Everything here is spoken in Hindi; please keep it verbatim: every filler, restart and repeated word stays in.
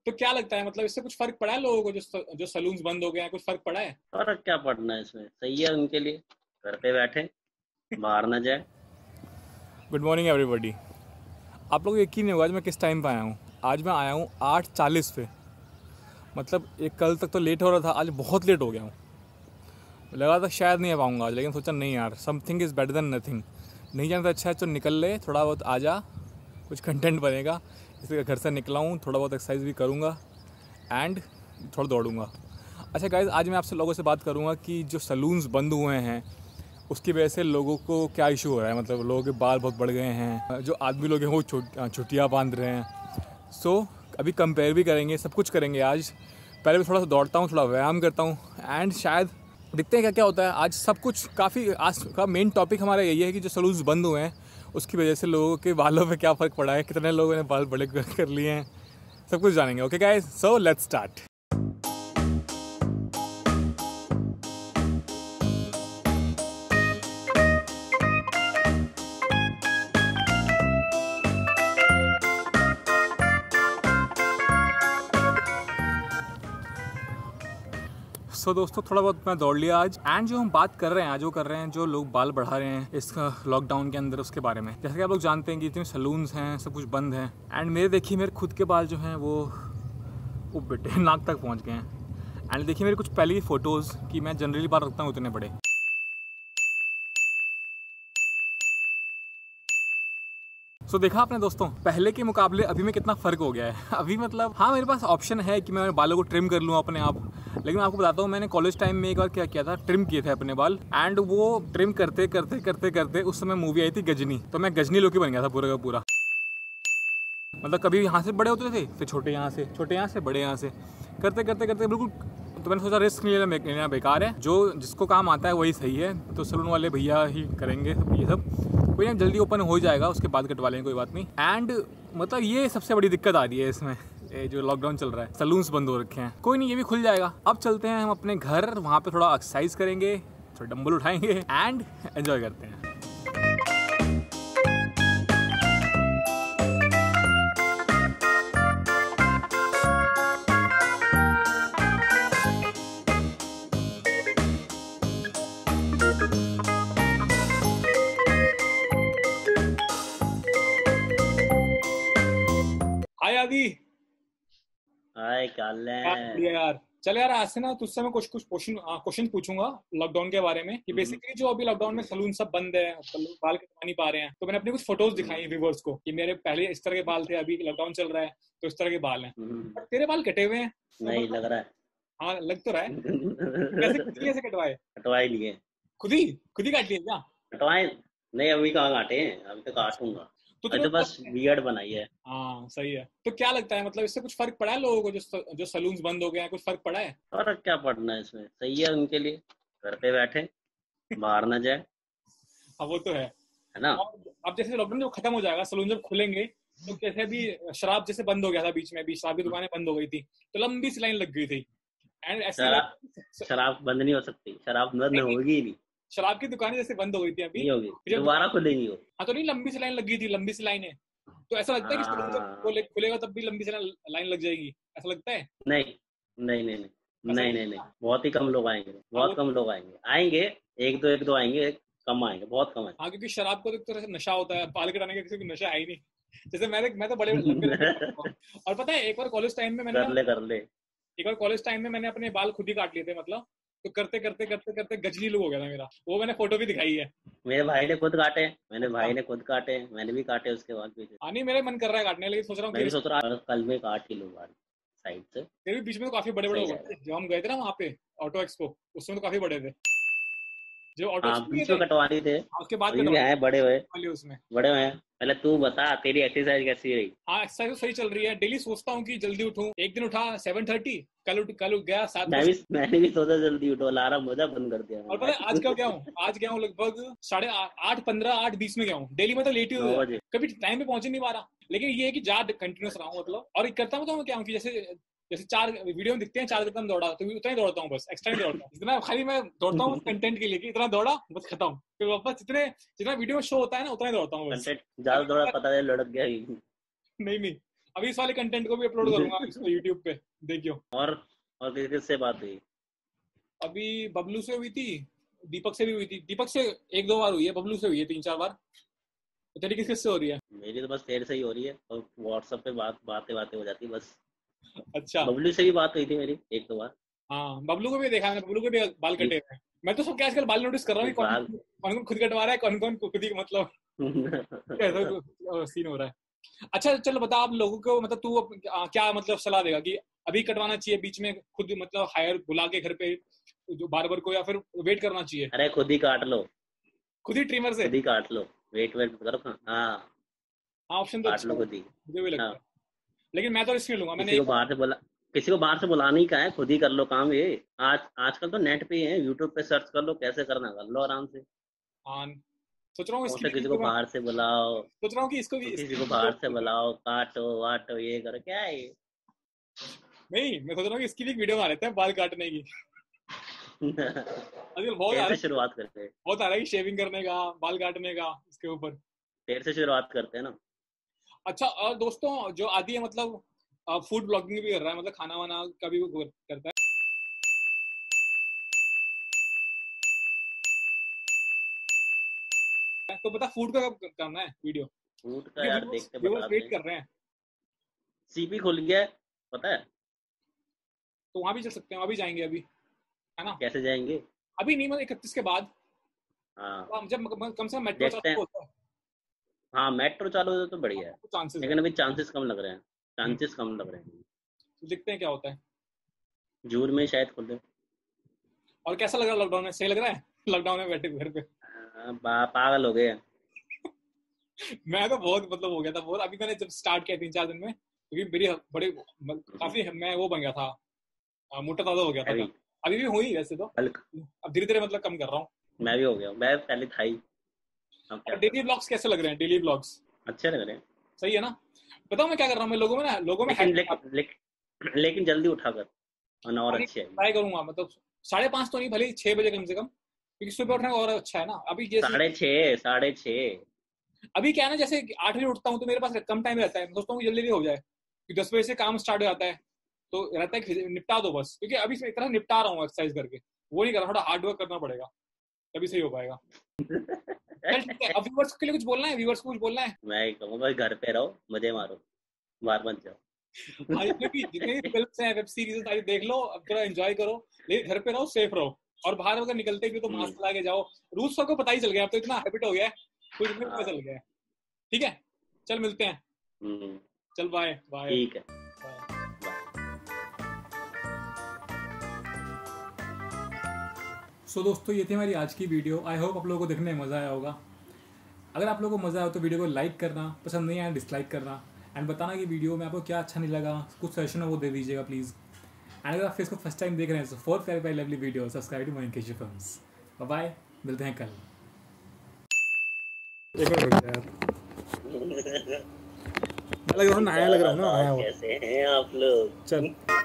तो क्या लगता है, मतलब इससे कुछ फर्क पड़ा है लोगों को, जो जो सलून्स बंद हो गए हैं, कुछ फर्क पड़ा है? फर्क क्या पड़ना है इसमें, सही है उनके लिए, घर पे बैठे, बाहर ना जाए। Good morning everybody. आप लोग को यकीन नहीं होगा आज मैं किस टाइम पे आया हूँ। आज मैं आया हूँ आठ चालीस पे। मतलब एक कल तक तो लेट हो रहा था, आज बहुत लेट हो गया हूँ। लगा था शायद नहीं आ पाऊँगा आज, लेकिन सोचा नहीं यार, something is better than nothing. नहीं जाना तो अच्छा है तो निकल ले, थोड़ा बहुत आ जा, कुछ कंटेंट बनेगा। इसलिए घर से निकला हूँ, थोड़ा बहुत एक्सरसाइज भी करूँगा एंड थोड़ा दौड़ूंगा। अच्छा गाइस, आज मैं आपसे लोगों से बात करूँगा कि जो सलून्स बंद हुए हैं उसकी वजह से लोगों को क्या इशू हो रहा है। मतलब लोगों के बाल बहुत बढ़ गए हैं, जो आदमी लोग हैं वो छुट्टियाँ बांध रहे हैं। सो so, अभी कंपेयर भी करेंगे, सब कुछ करेंगे आज। पहले भी थोड़ा सा दौड़ता हूँ, थोड़ा व्यायाम करता हूँ एंड शायद देखते हैं क्या क्या होता है। आज सब कुछ काफ़ी, आज का मेन टॉपिक हमारा यही है कि जो सलून्स बंद हुए हैं उसकी वजह से लोगों के बालों पे क्या फ़र्क पड़ा है, कितने लोगों ने बाल बड़े कर लिए हैं, सब कुछ जानेंगे। Okay guys, so let's start. So so, दोस्तों थोड़ा बहुत मैं दौड़ लिया आज एंड जो हम बात कर रहे हैं आज वो कर रहे हैं जो लोग बाल बढ़ा रहे हैं इस लॉकडाउन के अंदर, उसके बारे में। जैसे कि आप लोग जानते हैं कि इतने सलून्स हैं, सब कुछ बंद है एंड मेरे देखिए मेरे खुद के बाल जो हैं वो वो बेटे नाक तक पहुंच गए हैं। एंड देखिए मेरी कुछ पहली फ़ोटोज़ कि मैं जनरली बाल रखता हूँ इतने बड़े। सो so, देखा आपने दोस्तों, पहले के मुकाबले अभी में कितना फ़र्क हो गया है। अभी मतलब हाँ, मेरे पास ऑप्शन है कि मैं बालों को ट्रिम कर लूँ अपने आप, लेकिन मैं आपको बताता हूँ मैंने कॉलेज टाइम में एक बार क्या किया था, ट्रिम किए थे अपने बाल एंड वो ट्रिम करते करते करते करते उस समय मूवी आई थी गजनी, तो मैं गजनी लोकी बन गया था पूरा का पूरा। मतलब कभी यहाँ से बड़े होते थे, फिर छोटे यहाँ से, छोटे यहाँ से, बड़े यहाँ से, करते करते करते बिल्कुल। तो मैंने सोचा रिस्क नहीं लेना, लेना बेकार है, जो जिसको काम आता है वही सही है। तो सलून वाले भैया ही करेंगे ये सब, कोई ना जल्दी ओपन हो जाएगा, उसके बाद कटवा लेंगे, कोई बात नहीं। एंड मतलब ये सबसे बड़ी दिक्कत आ रही है इसमें, ये जो लॉकडाउन चल रहा है, सलून्स बंद हो रखे हैं। कोई नहीं, ये भी खुल जाएगा। अब चलते हैं हम अपने घर, वहाँ पे थोड़ा एक्सरसाइज करेंगे, थोड़ा डंबल उठाएंगे एंड एंजॉय करते हैं। हाय आदि। हाय काल बढ़िया यार। चल यार, आज से ना तुझसे मैं कुछ कुछ क्वेश्चन क्वेश्चन पूछूंगा लॉकडाउन के बारे में, कि बेसिकली जो अभी लॉकडाउन में सलून सब बंद है, लोग बाल कटवा नहीं पा रहे हैं, तो मैंने अपनी कुछ फोटोज दिखाई व्यूअर्स को कि मेरे पहले इस तरह के बाल थे, अभी लॉकडाउन चल रहा है तो इस तरह के बाल हैं। बट तेरे बाल कटे हुए हैं। नहीं लग रहा है। हाँ लग तो रहा है। कैसे कैसे कटवाए? कटवाए लिए खुद ही खुद ही काट लिए क्या? कटवाए नहीं, अभी कहाँ काटे हैं, अभी तो काटूंगा। तो अभी तो बस बियर्ड बनाई है। हाँ सही है। तो क्या लगता है, मतलब इससे कुछ फर्क पड़ा है लोगों को, जो जो सलून्स बंद हो गए हैं, कुछ फर्क पड़ा है? फर्क क्या पड़ना है इसमें, सही है उनके लिए, घर पे बैठे, बाहर ना जाए। हाँ वो तो है, है ना। अब जैसे लॉकडाउन जब खत्म हो जाएगा, सलून जब खुलेंगे, तो जैसे भी शराब जैसे बंद हो गया था बीच में, भी शराब की दुकानें बंद हो गई थी, तो लंबी सी लाइन लग गई थी। एंड ऐसे शराब शराब बंद नहीं हो सकती, शराब बंद होगी नहीं। शराब की दुकानें जैसे बंद हो गई थी अभी, नहीं होगी, दोबारा खुलेंगी वो। हाँ तो नहीं, लंबी सी लाइन लग गई थी, लंबी सी लाइन है। तो ऐसा लगता है कि सलून जब खुलेगा तब भी लंबी सी लाइन लग जाएगी, ऐसा लगता है? नहीं नहीं नहीं नहीं नहीं नहीं नहीं, बहुत ही कम लोग आएंगे, बहुत कम लोग आएंगे आएंगे एक दो एक दो आएंगे, कम आएंगे, बहुत कम है। हाँ क्योंकि शराब को तो एक तरह से नशा होता है, बाल कटाने का किसी को नशा है ही नहीं। जैसे मैंने मैं तो बड़े लंबे और पता है एक बार कॉलेज टाइम में मैंने कर ले कर ले एक बार कॉलेज टाइम में मैंने अपने बाल खुद ही काट लिए थे, मतलब तो करते करते करते करते गजनी लुक हो गया था मेरा। वो मैंने फोटो भी दिखाई है। मेरे भाई ने खुद काटे, मेरे भाई ने खुद काटे, मैंने भी काटे उसके बाद पीछे। हाँ नहीं, मेरा मन कर रहा है काटने, लेकिन सोच रहा हूँ मैं भी सोच रहा हूँ कल में काट ही लूँ बाल साइड से। तेरे भी बीच में तो काफी बड़े बड़े हो गए थे, जब हम गए थे ना वहाँ पे ऑटो एक्सपो, उसमें तो काफी बड़े थे जो ऑटो हाँ, बीच में कटवानी थे, उसके बाद है बड़े हुए उसमें बड़े हुए। पहले तू बता तेरी एक्सरसाइज कैसी रही? हाँ एक्सरसाइज तो सही चल रही है, डेली सोचता हूँ कि जल्दी उठूं। एक दिन उठा सेवन थर्टी, कल उठ कल उठ गया सात मैं भी मैंने भी सोचा जल्दी उठो, अलार्म मजा बंद कर दिया। और पता है आज क्या गया हूँ, आज गया हूँ लगभग साढ़े आठ पंद्रह आठ बीस में गया हूँ। डेली में तो लेट ही हो गया, कभी टाइम पे पहुंच ही नहीं पा रहा। लेकिन ये है कि जा कंटिन्यूस रहा हूँ, मतलब और करता हूँ तो क्या हूँ कि जैसे जैसे चार वीडियो में दिखते हैं चार कदम दौड़ा, तो उतना ही दौड़ता हूँ, बस एक्स्ट्रा नहीं दौड़ता हूँ। इतना खाली मैं दौड़ता हूँ कंटेंट के लिए कि इतना दौड़ा बस खत्म, फिर वापस जितने जितना वीडियो में शो होता है ना उतना ही दौड़ता हूँ बस। ज्यादा दौड़ा पता है लड़क गया ही। नहीं नहीं, अभी इस वाले कंटेंट को भी अपलोड करूंगा इसको यूट्यूब पे, देखियो। और और किस किस से बात हुई? अभी बबलू से हुई थी, दीपक से भी हुई थी। दीपक से एक दो बार हुई है, बबलू से हुई है तीन चार बार। तो तेरी किस किस से हो रही है? मेरी तो बस तेरे से ही हो रही है, और व्हाट्सएप पे बात बातें बातें हो जाती है बस। अच्छा, बबलू से भी बात हुई थी मेरी एक दो बार। हाँ बबलू को भी देखा मैंने, बबलू के भी बाल कटे हुए हैं। मैं तो सबके आजकल बाल नोटिस कर रहा हूँ कि कौन बाल कौन कौन खुद कटवा रहा है, कौन कौन खुद ही मतलब कैसा सीन हो रहा है। अच्छा चलो बता आप लोगों को, मतलब तू अप- आ, क्या मतलब सलाह देगा कि अभी कटवाना चाहिए, बीच में खुद मतलब हायर बुला के घर पे जो बार्बर को, या फिर वेट करना चाहिए अरे खुद ही काट लो, खुद ही ट्रिमर से? खुद ही काट लो, वेट वेट करो। हाँ, हाँ ऑप्शन तो काट अच्छा लो है, खुद ही। मुझे भी हाँ, लगता है। लेकिन मैं तो रिस्क नहीं लूंगा, मैंने किसी को एक बाहर से बोला किसी को बाहर से बुलाने ही का है, खुद ही कर लो काम ये। आज आजकल तो नेट पे ही है, यूट्यूब पे सर्च कर लो, कैसे करना कर लो आराम से। हाँ सोच रहा हूँ और इसकी से भी किसी को वीडियो में- बाहर से बुलाओ, सोच रहा हूँ कि इसको भी तो इसकी किसी भी को वीडियो बाहर से बुलाओ, काटो वाटो, ये करो, क्या है ये? नहीं, मैं सोच रहा हूँ कि इसकी भी वीडियो बना लेते हैं बाल काटने की। आजकल बहुत आ तेरे रहा से है, शुरुआत करते हैं, बहुत आ रहा है कि शेविंग करने का, बाल काटने का इसके ऊपर। तेरे से शुरुआत करते हैं ना। अच्छा और दोस्तों जो आदि है मतलब फूड ब्लॉगिंग भी कर रहा है, मतलब खाना वाना का भी वो करता है। तो बता फूड का कब करना है वीडियो, फूड का क्योंकि यार व्यूअर्स देखते व्यूअर्स बताते वेट हैं। कर रहे हैं। सीपी खुल गया है, पता है? तो वहां भी चल सकते हैं, वहां भी जाएंगे अभी, है ना? कैसे जाएंगे? अभी नहीं, मतलब इकतीस के बाद, हाँ, तो हम जब म- कम से कम मेट्रो देखते चालू हैं। होता है हाँ, मेट्रो चालू हो तो बढ़िया है, तो चांसेस है। लेकिन अभी चांसेस कम लग रहे हैं, हम्म, चांसेस कम लग रहे हैं। तो देखते हैं क्या होता है। जून में शायद खुले। और कैसा लग रहा है लॉकडाउन में? सही लग रहा है लॉकडाउन में बैठे घर पे? हाँ, पा- पागल हो गए हैं। मैं तो बहुत मतलब हो गया था बहुत, अभी मैंने जब स्टार्ट किया तीन चार दिन में, क्योंकि मेरी बड़े हम्म, काफी मैं वो बन गया था, आ, मोटा ताजा हो गया था, था। अभी अभी भी हुई वैसे तो, बल्क अब धीरे धीरे मतलब कम कर रहा हूँ। मैं भी हो गया हूँ, मैं पहले था ही। अब क्या और करूँ? डेली ब्लॉग्स कैसे लग रहे हैं? डेली ब्लॉग्स अच्छे लग रहे हैं, सही है ना? बताओ मैं क्या कर रहा हूँ, मैं लोगों में ना, लोगों में लेकिन लेकिन लेकिन लेकिन जल्दी उठा कर, वरना और अच्छी आएगी। ट्राई करूंगा, मतलब साढ़े पाँच तो नहीं, भले ही छह बजे कम से कम, क्योंकि सुबह उठना और अच्छा है ना। अभी जैसे साढ़े छः साढ़े छः अभी क्या है ना, जैसे आठ बजे उठता हूँ तो मेरे पास कम टाइम रहता है, मैं सोचता हूँ कि जल्दी जल्दी हो जाए, कि दस बजे से काम स्टार्ट हो जाता है, तो रहता है कि निपटा दो बस, क्योंकि अभी से एक तरह निपटा रहा हूँ एक्सरसाइज करके, वो नहीं कर रहा, थोड़ा हार्ड वर्क करना पड़ेगा, तभी सही हो पाएगा। चल ठीक है, अब व्यूवर्स के लिए कुछ बोलना है, व्यूवर्स को कुछ बोलना है? मैं ही कहूँगा भाई, घर पे रहो, मजे मारो, बाहर मत जाओ। हाँ जितने भी जितने भी फिल्म हैं, वेब सीरीज सारी देख लो, अब थोड़ा एंजॉय करो, लेकिन घर पे रहो, सेफ रहो, और बाहर अगर निकलते भी तो हम्म, मास्क लगा के जाओ। रूल्स सबको पता ही चल गया, अब तो इतना हैबिट हो गया है, कुछ भी पता हाँ, चल गया है। ठीक है, चल मिलते हैं। हम्म, चल बाय बाय ठीक है, बाय। बाय। सो so, दोस्तों ये थी हमारी आज की वीडियो। आई होप आप लोगों को देखने में मज़ा आया होगा। अगर आप लोगों को मज़ा आया तो वीडियो को लाइक करना, पसंद नहीं आया डिसलाइक करना, एंड बताना कि वीडियो में आपको क्या अच्छा नहीं लगा, कुछ सजेशन हो वो दे दीजिएगा प्लीज़। एंड अगर आप फेस को फर्स्ट टाइम देख रहे हैं तो for very lovely video subscribe to Moinkesh films. Bye, मिलते हैं कल। एक मिनट रुक यार, मैं लग रहा हूँ नया लग रहा हूँ ना, नया बताओ हो। कैसे हैं आप लोग? चल